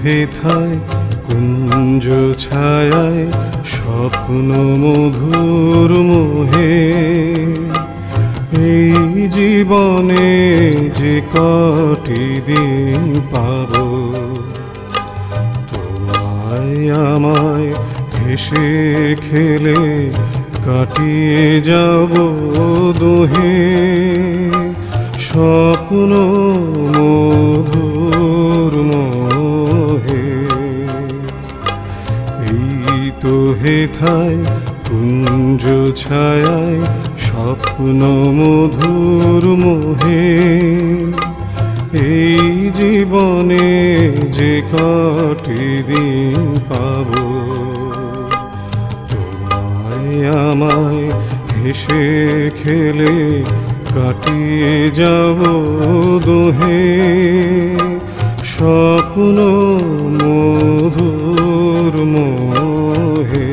হেথায় কুঞ্জ ছায়ায় স্বপ্ন মধুর মোহে এই জীবনে যে কটি দিন পাব তোমায় আমায় হেসে খেলে কাটিয়ে যাব দোহে স্বপ্ন মধুর মোহে এই তো হেথায় কুঞ্জ ছায়ায় স্বপ্ন মধুর মোহে এই জীবনে যে কটি দিন পাব তোমায় আমায় হেসে খেলে কাটিয়ে যাব দোহে স্বপ্ন মধুর মোহে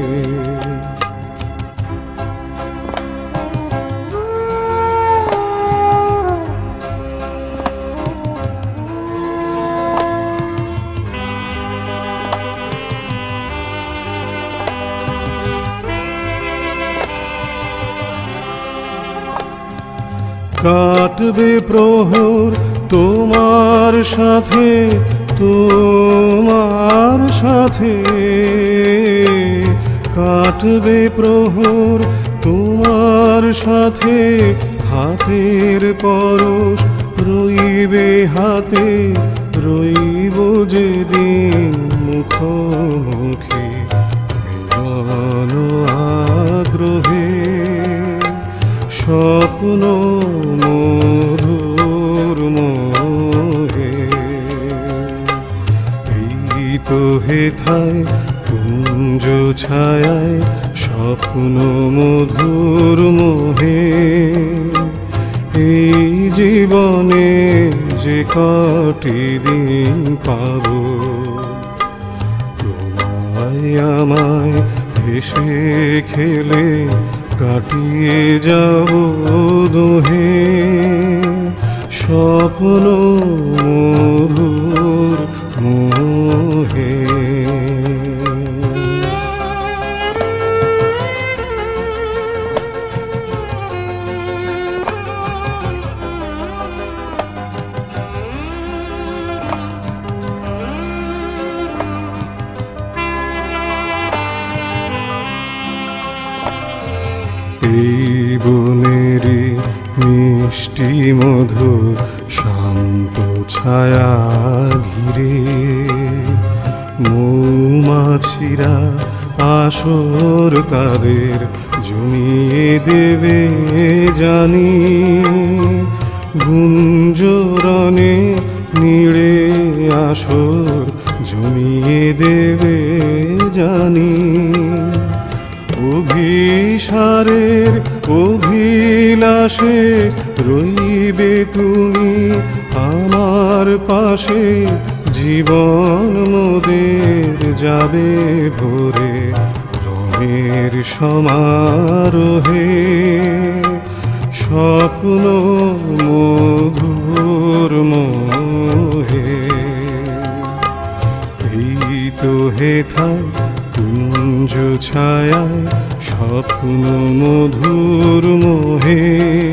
কাটবে প্রহর তোমার সাথে তোমার সাথে কাটবে প্রহর তোমার সাথে হাতের পরশ রইবে হাতে রইব যেদিন মুখোমুখি মিলন আগ্রহে স্বপ্ন মধুর মোহে এই তো হেথায় কুঞ্জ ছায়ায় স্বপ্ন মধুর মোহে এই জীবনে যে কটি দিন পাব তোমায় আমায় হেসে খেলে কাটিয়ে যাব দোহে স্বপ্ন মধুর মোহে এই বনেরই মিষ্টি মধুর শান্ত ছায়া ঘিরে মৌমাছিরা আসর তাদের জমিয়ে দেবে জানি গুঞ্জরণে নীড়ে আসর জমিয়ে দেবে জানি অভিসারের অভিলাষে রইবে তুমি আমার পাশে জীবন মোদের যাবে ভরে রঙের সমারোহে স্বপ্ন মধুর মোহে এই তো হেথায় কুঞ্জ ছায়ায় স্বপ্ন মধুর মোহে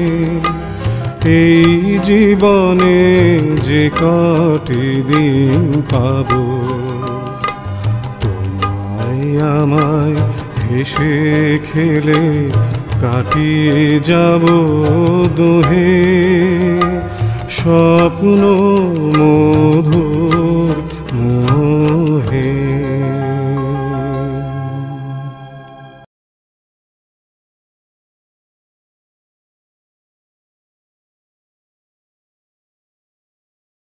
এই জীবনে যে কটি দিন পাব তোমায় আমায় হেসে খেলে কাটিয়ে যাব দোহে স্বপ্ন মধুর